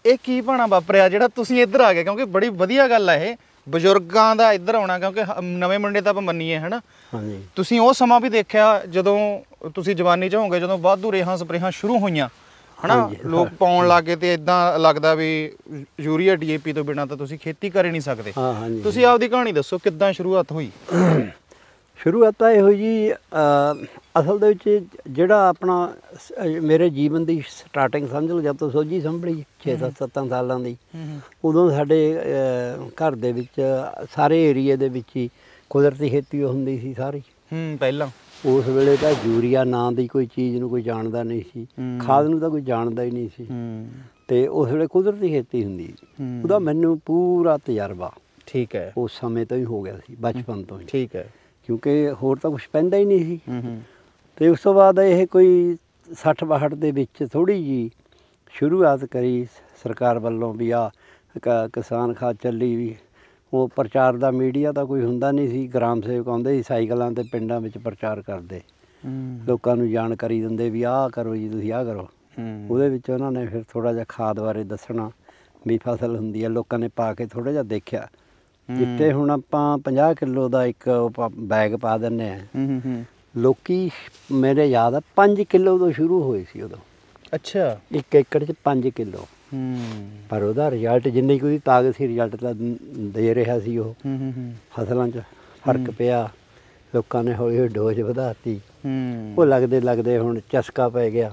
ਇਹ ਕੀ ਭਾਣਾ ਵਾਪਰਿਆ ਜਿਹੜਾ ਤੁਸੀਂ ਇੱਧਰ ਆ ਗਏ? ਕਿਉਂਕਿ ਬੜੀ ਵਧੀਆ ਗੱਲ ਆ ਇਹ ਬਜ਼ੁਰਗਾਂ ਦਾ ਇੱਧਰ ਆਉਣਾ, ਕਿਉਂਕਿ ਨਵੇਂ ਮੁੰਡੇ ਤਾਂ ਆਪਾਂ ਮੰਨੀਏ ਹੈ ਨਾ। ਹਾਂਜੀ, ਤੁਸੀਂ ਉਹ ਸਮਾਂ ਵੀ ਦੇਖਿਆ ਜਦੋਂ ਤੁਸੀਂ ਜਵਾਨੀ 'ਚ ਹੋਵੋਗੇ, ਜਦੋਂ ਵਾਧੂ ਰੇਹਾਂ ਸਪਰੇਹਾਂ ਸ਼ੁਰੂ ਹੋਈਆਂ ਹੈ ਨਾ, ਲੋਕ ਪਾਉਣ ਲੱਗ ਗਏ ਤੇ ਇਦਾਂ ਲੱਗਦਾ ਵੀ ਯੂਰੀਆ DAP ਤੋਂ ਬਿਨਾਂ ਤਾਂ ਤੁਸੀਂ ਖੇਤੀ ਕਰ ਹੀ ਨਹੀਂ ਸਕਦੇ। ਤੁਸੀਂ ਆਪਦੀ ਕਹਾਣੀ ਦੱਸੋ, ਕਿੱਦਾਂ ਸ਼ੁਰੂਆਤ ਹੋਈ? ਸ਼ੁਰੂਆਤ ਤਾਂ ਇਹੋ ਜੀ, ਅਸਲ ਦੇ ਵਿੱਚ ਜਿਹੜਾ ਆਪਣਾ ਮੇਰੇ ਜੀਵਨ ਦੀ ਸਟਾਰਟਿੰਗ ਸਮਝ ਲਓ, ਜਦ ਤੋਂ ਸੋਝੀ ਸੰਭਲੀ 6-7 ਸਾਲਾਂ ਦੀ, ਉਦੋਂ ਸਾਡੇ ਘਰ ਦੇ ਵਿੱਚ ਸਾਰੇ ਏਰੀਏ ਦੇ ਵਿੱਚ ਹੀ ਕੁਦਰਤੀ ਖੇਤੀ ਹੁੰਦੀ ਸੀ ਸਾਰੀ। ਪਹਿਲਾਂ ਉਸ ਵੇਲੇ ਤਾਂ ਯੂਰੀਆ ਨਾਂ ਦੀ ਕੋਈ ਚੀਜ਼ ਨੂੰ ਕੋਈ ਜਾਣਦਾ ਨਹੀਂ ਸੀ, ਖਾਦ ਨੂੰ ਤਾਂ ਕੋਈ ਜਾਣਦਾ ਹੀ ਨਹੀਂ ਸੀ, ਤੇ ਉਸ ਵੇਲੇ ਕੁਦਰਤੀ ਖੇਤੀ ਹੁੰਦੀ ਸੀ। ਉਹਦਾ ਮੈਨੂੰ ਪੂਰਾ ਤਜਰਬਾ, ਠੀਕ ਹੈ, ਉਸ ਸਮੇਂ ਤੋਂ ਹੀ ਹੋ ਗਿਆ ਸੀ, ਬਚਪਨ ਤੋਂ ਹੀ, ਠੀਕ ਹੈ, ਕਿਉਂਕਿ ਹੋਰ ਤਾਂ ਕੁਛ ਪੈਂਦਾ ਹੀ ਨਹੀਂ ਸੀ। ਤੇ ਉਸ ਤੋਂ ਬਾਅਦ ਇਹ ਕੋਈ 60-62 ਦੇ ਵਿੱਚ ਥੋੜ੍ਹੀ ਜਿਹੀ ਸ਼ੁਰੂਆਤ ਕਰੀ ਸਰਕਾਰ ਵੱਲੋਂ ਵੀ ਆ ਕਿਸਾਨ ਖਾਦ ਚੱਲੀ ਵੀ। ਉਹ ਪ੍ਰਚਾਰ ਦਾ ਮੀਡੀਆ ਤਾਂ ਕੋਈ ਹੁੰਦਾ ਨਹੀਂ ਸੀ, ਗ੍ਰਾਮ ਸੇਵਕ ਆਉਂਦੇ ਸੀ ਸਾਈਕਲਾਂ 'ਤੇ ਪਿੰਡਾਂ ਵਿੱਚ ਪ੍ਰਚਾਰ ਕਰਦੇ, ਲੋਕਾਂ ਨੂੰ ਜਾਣਕਾਰੀ ਦਿੰਦੇ ਵੀ ਆਹ ਕਰੋ ਜੀ, ਤੁਸੀਂ ਆਹ ਕਰੋ। ਉਹਦੇ ਵਿੱਚ ਉਹਨਾਂ ਨੇ ਫਿਰ ਥੋੜ੍ਹਾ ਜਿਹਾ ਖਾਦ ਬਾਰੇ ਦੱਸਣਾ ਵੀ ਫਸਲ ਹੁੰਦੀ ਹੈ, ਲੋਕਾਂ ਨੇ ਪਾ ਕੇ ਥੋੜ੍ਹਾ ਜਿਹਾ ਦੇਖਿਆ। ਜਿੱਥੇ ਹੁਣ ਆਪਾਂ 50 ਕਿਲੋ ਦਾ ਇੱਕ ਬੈਗ ਪਾ ਦਿੰਦੇ ਹਾਂ, ਲੋਕੀ ਮੇਰੇ ਯਾਦ ਆ 5 ਕਿਲੋ ਤੋਂ ਸ਼ੁਰੂ ਹੋਏ ਸੀ ਉਦੋਂ। ਅੱਛਾ, 1 ਏਕੜ 'ਚ 5 ਕਿਲੋ। ਪਰ ਉਹਦਾ ਰਿਜ਼ਲਟ ਜਿੰਨੀ ਕੋਈ ਤਾਕਤ ਸੀ, ਰਿਜ਼ਲਟ ਤਾਂ ਦੇ ਰਿਹਾ ਸੀ ਉਹ। ਫਸਲਾਂ 'ਚ ਫਰਕ ਪਿਆ, ਲੋਕਾਂ ਨੇ ਹੌਲੀ ਹੌਲੀ ਡੋਜ਼ ਵਧਾਤੀ, ਉਹ ਲੱਗਦੇ ਲੱਗਦੇ ਹੁਣ ਚਸਕਾ ਪੈ ਗਿਆ।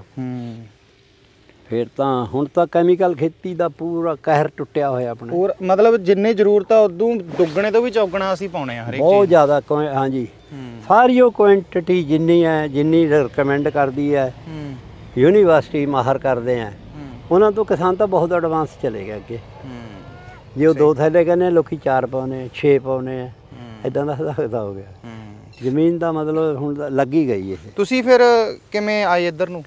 ਫਿਰ ਤਾਂ ਹੁਣ ਤਾਂ ਕੈਮੀਕਲ ਖੇਤੀ ਦਾ ਪੂਰਾ ਕਹਿਰ ਟੁੱਟਿਆ ਹੋਇਆ ਆਪਣਾ। ਹੋਰ ਮਤਲਬ ਜਿੰਨੀ ਜ਼ਰੂਰਤ ਆ ਉਦੋਂ ਦੁੱਗਣੇ ਤੋਂ ਵੀ ਚੌਗਣਾ ਅਸੀਂ ਪਾਉਣੇ ਆ ਹਰੇਕ ਚੀਜ਼, ਬਹੁਤ ਜ਼ਿਆਦਾ। ਹਾਂਜੀ, ਸਾਰੀ ਉਹ ਕੁਆਂਟਿਟੀ ਜਿੰਨੀ ਹੈ, ਜਿੰਨੀ ਰਿਕਮੈਂਡ ਕਰਦੀ ਹੈ ਯੂਨੀਵਰਸਿਟੀ ਮਾਹਰ ਕਰਦੇ ਆ, ਉਹਨਾਂ ਤੋਂ ਕਿਸਾਨ ਤਾਂ ਬਹੁਤ ਐਡਵਾਂਸ ਚਲੇ ਗਏ ਅੱਗੇ। ਜੇ ਉਹ 2 ਥੈਲੇ ਕਹਿੰਦੇ ਲੋਕੀ 4 ਪਾਉਣੇ, 6 ਪਾਉਣੇ ਆ, ਇੱਦਾਂ ਦਾ ਹਿਸਾਬ ਹੋ ਗਿਆ। ਜ਼ਮੀਨ ਦਾ ਮਤਲਬ ਹੁਣ ਲੱਗ ਹੀ ਗਈ ਇਹ। ਤੁਸੀਂ ਫਿਰ ਕਿਵੇਂ ਆਏ ਇੱਧਰ ਨੂੰ?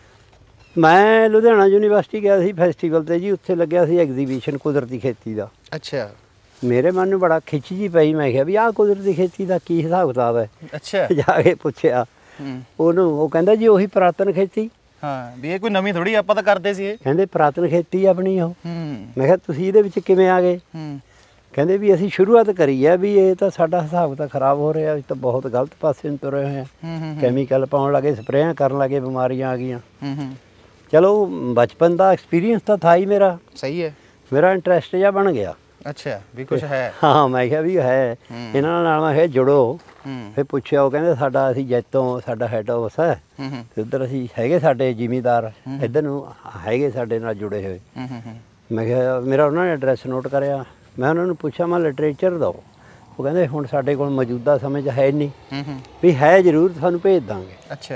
ਮੈਂ ਲੁਧਿਆਣਾ ਯੂਨੀਵਰਸਿਟੀ ਗਿਆ ਸੀ ਫੈਸਟੀਵਲ 'ਤੇ ਜੀ, ਉੱਥੇ ਲੱਗਿਆ ਸੀ ਐਗਜ਼ੀਬਿਸ਼ਨ ਕੁਦਰਤੀ ਖੇਤੀ ਦਾ। ਅੱਛਾ, ਮੇਰੇ ਮਨ ਨੂੰ ਬੜਾ ਖਿੱਚ ਜੀ ਪਈ, ਮੈਂ ਕਿਹਾ ਵੀ ਆਹ ਕੁਦਰਤੀ ਖੇਤੀ ਦਾ ਕੀ ਹਿਸਾਬ ਕਿਤਾਬ ਹੈ। ਅੱਛਾ, ਜਾ ਕੇ ਪੁੱਛਿਆ ਉਹਨੂੰ, ਉਹ ਕਹਿੰਦਾ ਜੀ ਉਹੀ ਪੁਰਾਤਨ ਖੇਤੀ। ਹਾਂ, ਵੀ ਇਹ ਕੋਈ ਨਵੀਂ ਥੋੜ੍ਹੀ, ਆਪਾਂ ਤਾਂ ਕਰਦੇ ਸੀ ਇਹ। ਕਹਿੰਦੇ ਪੁਰਾਤਨ ਖੇਤੀ ਆਪਣੀ ਉਹ। ਮੈਂ ਕਿਹਾ ਤੁਸੀਂ ਇਹਦੇ ਵਿੱਚ ਕਿਵੇਂ ਆ ਗਏ? ਕਹਿੰਦੇ ਵੀ ਅਸੀਂ ਸ਼ੁਰੂਆਤ ਕਰੀ ਹੈ, ਵੀ ਇਹ ਤਾਂ ਸਾਡਾ ਹਿਸਾਬ ਤਾਂ ਖਰਾਬ ਹੋ ਰਿਹਾ, ਅਸੀਂ ਤਾਂ ਬਹੁਤ ਗਲਤ ਪਾਸੇ ਨੂੰ ਤੁਰੇ ਹੋਏ ਹਾਂ, ਕੈਮੀਕਲ ਪਾਉਣ ਲੱਗੇ, ਸਪਰੇਆਂ ਕਰਨ ਲੱਗੇ, ਬਿਮਾਰੀਆਂ ਆ ਗਈਆਂ। ਚਲੋ ਬਚਪਨ ਦਾ ਐਕਸਪੀਰੀਅੰਸ ਤਾਂ ਥਾ ਹੀ ਮੇਰਾ। ਸਹੀ ਹੈ, ਮੇਰਾ ਇੰਟਰਸਟ ਜਿਹਾ ਬਣ ਗਿਆ। ਅੱਛਾ, ਵੀ ਕੁਛ ਹੈ। ਹਾਂ, ਮੈਂ ਕਿਹਾ ਵੀ ਹੈ, ਇਹਨਾਂ ਨਾਲ ਮੈਂ ਕਿਹਾ ਜੁੜੋ। ਫਿਰ ਪੁੱਛਿਆ, ਉਹ ਕਹਿੰਦੇ ਸਾਡਾ ਅਸੀਂ ਜੈਤੋਂ, ਸਾਡਾ ਹੈਡ ਆਫਿਸ ਹੈ, ਅਤੇ ਉੱਧਰ ਅਸੀਂ ਹੈਗੇ ਸਾਡੇ ਜ਼ਿਮੀਂਦਾਰ ਇੱਧਰ ਨੂੰ ਹੈਗੇ ਸਾਡੇ ਨਾਲ ਜੁੜੇ ਹੋਏ। ਮੈਂ ਕਿਹਾ ਮੇਰਾ ਉਹਨਾਂ ਨੇ ਐਡਰੈਸ ਨੋਟ ਕਰਿਆ। ਮੈਂ ਉਹਨਾਂ ਨੂੰ ਪੁੱਛਿਆ, ਮੈਂ ਲਿਟਰੇਚਰ ਦਿਓ। ਉਹ ਕਹਿੰਦੇ ਹੁਣ ਸਾਡੇ ਕੋਲ ਮੌਜੂਦਾ ਸਮੇਂ 'ਚ ਹੈ ਨਹੀਂ, ਵੀ ਹੈ ਜ਼ਰੂਰ, ਤੁਹਾਨੂੰ ਭੇਜ ਦਾਂਗੇ। ਅੱਛਾ,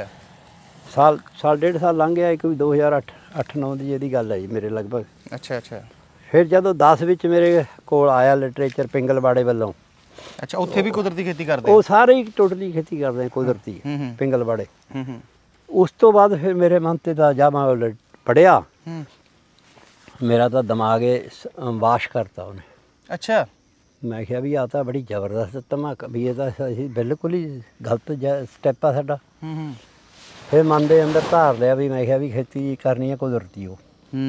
ਸਾਲ ਡੇਢ ਸਾਲ ਲੰਘ ਗਿਆ, ਇੱਕ ਵੀ 2008-9 ਦੀ ਇਹਦੀ ਗੱਲ ਹੈ ਜੀ ਮੇਰੇ ਲਗਭਗ। ਅੱਛਾ ਅੱਛਾ। ਫਿਰ ਜਦੋਂ 10 ਵਿੱਚ ਮੇਰੇ ਕੋਲ ਆਇਆ ਲਿਟਰੇਚਰ ਪਿੰਗਲਵਾੜੇ ਵੱਲੋਂ। ਅੱਛਾ, ਉੱਥੇ ਵੀ ਕੁਦਰਤੀ ਖੇਤੀ ਕਰਦੇ? ਉਹ ਸਾਰੇ ਹੀ ਟੋਟਲੀ ਖੇਤੀ ਕਰਦੇ ਆ ਕੁਦਰਤੀ, ਪਿੰਗਲਵਾੜੇ। ਉਸ ਤੋਂ ਬਾਅਦ ਫਿਰ ਮੇਰੇ ਮਨ 'ਤੇ ਤਾਂ ਜਦ ਮੈਂ ਪੜ੍ਹਿਆ, ਮੇਰਾ ਤਾਂ ਦਿਮਾਗ ਵਾਸ਼ ਕਰਤਾ ਉਹਨੇ। ਅੱਛਾ, ਮੈਂ ਕਿਹਾ ਵੀ ਆਹ ਤਾਂ ਬੜੀ ਜ਼ਬਰਦਸਤ ਧਮਾਕਾ, ਵੀ ਇਹ ਤਾਂ ਅਸੀਂ ਬਿਲਕੁਲ ਹੀ ਗਲਤ ਸਟੈਪ ਆ ਸਾਡਾ। ਫਿਰ ਮਨ ਦੇ ਅੰਦਰ ਧਾਰ ਲਿਆ ਵੀ ਮੈਂ ਕਿਹਾ ਵੀ ਖੇਤੀ ਕਰਨੀ ਹੈ ਕੁਦਰਤੀ। ਉਹ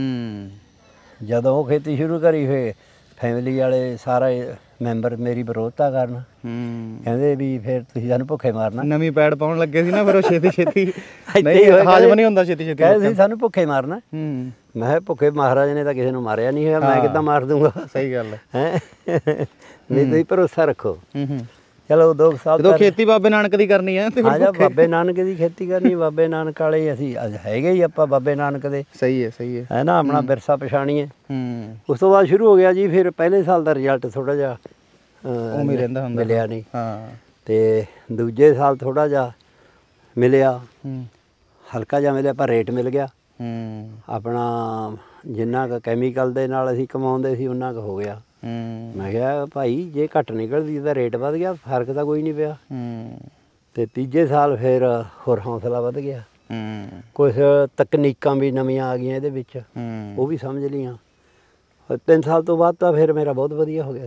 ਜਦੋਂ ਉਹ ਖੇਤੀ ਸ਼ੁਰੂ ਕਰੀ, ਫਿਰ ਫੈਮਿਲੀ ਵਾਲੇ ਸਾਰੇ ਮੈਂਬਰ ਮੇਰੀ ਵਿਰੋਧਤਾ ਕਰਨ, ਕਹਿੰਦੇ ਵੀ ਫਿਰ ਤੁਸੀਂ ਸਾਨੂੰ ਭੁੱਖੇ ਮਾਰਨਾ। ਨਵੀਂ ਪੈੜ ਪਾਉਣ ਲੱਗੇ ਸੀ ਨਾ, ਫਿਰ ਉਹ ਛੇਤੀ ਛੇਤੀ ਹਾਜ਼ਮ ਨਹੀਂ ਹੁੰਦਾ, ਛੇਤੀ ਛੇਤੀ ਕਹਿੰਦੇ ਤੁਸੀਂ ਸਾਨੂੰ ਭੁੱਖੇ ਮਾਰਨਾ। ਮੈਂ ਕਿਹਾ ਭੁੱਖੇ ਮਹਾਰਾਜ ਨੇ ਤਾਂ ਕਿਸੇ ਨੂੰ ਮਾਰਿਆ ਨਹੀਂ ਹੈਗਾ, ਮੈਂ ਕਿੱਦਾਂ ਮਾਰ ਦੂੰਗਾ। ਸਹੀ ਗੱਲ ਹੈ, ਨਹੀਂ ਤੁਸੀਂ ਭਰੋਸਾ ਰੱਖੋ। ਚਲੋ 2 ਸਾਲ ਜਦੋਂ ਖੇਤੀ ਬਾਬੇ ਨਾਨਕ ਦੀ ਕਰਨੀ ਹੈ, ਹਾਂ, ਬਾਬੇ ਨਾਨਕ ਦੀ ਖੇਤੀ ਕਰਨੀ, ਬਾਬੇ ਨਾਨਕ ਵਾਲੇ ਅਸੀਂ ਅੱਜ ਹੈਗੇ ਹੀ ਆਪਾਂ ਬਾਬੇ ਨਾਨਕ ਦੇ। ਸਹੀ ਹੈ, ਸਹੀ ਹੈ ਨਾ, ਆਪਣਾ ਵਿਰਸਾ ਪਛਾਣੀਏ। ਉਸ ਤੋਂ ਬਾਅਦ ਸ਼ੁਰੂ ਹੋ ਗਿਆ ਜੀ, ਫਿਰ ਪਹਿਲੇ ਸਾਲ ਦਾ ਰਿਜ਼ਲਟ ਥੋੜ੍ਹਾ ਜਿਹਾ ਮਿਲਿਆ ਨਹੀਂ, ਅਤੇ ਦੂਜੇ ਸਾਲ ਥੋੜ੍ਹਾ ਜਿਹਾ ਮਿਲਿਆ, ਹਲਕਾ ਜਿਹਾ ਮਿਲਿਆ, ਪਰ ਰੇਟ ਮਿਲ ਗਿਆ ਆਪਣਾ। ਜਿੰਨਾ ਕੁ ਕੈਮੀਕਲ ਦੇ ਨਾਲ ਅਸੀਂ ਕਮਾਉਂਦੇ ਸੀ ਉਨਾ ਕੁ ਹੋ ਗਿਆ। ਮੈਂ ਕਿਹਾ ਭਾਈ ਜੇ ਘੱਟ ਨਿਕਲਦੀ ਤਾਂ ਰੇਟ ਵੱਧ ਗਿਆ, ਫਰਕ ਤਾਂ ਕੋਈ ਨਹੀਂ ਪਿਆ। ਅਤੇ ਤੀਜੇ ਸਾਲ ਫਿਰ ਹੋਰ ਹੌਸਲਾ ਵੱਧ ਗਿਆ, ਕੁਛ ਤਕਨੀਕਾਂ ਵੀ ਨਵੀਆਂ ਆ ਗਈਆਂ ਇਹਦੇ ਵਿੱਚ, ਉਹ ਵੀ ਸਮਝ ਲਈਆਂ। 3 ਸਾਲ ਤੋਂ ਬਾਅਦ ਤਾਂ ਫਿਰ ਮੇਰਾ ਬਹੁਤ ਵਧੀਆ ਹੋ ਗਿਆ।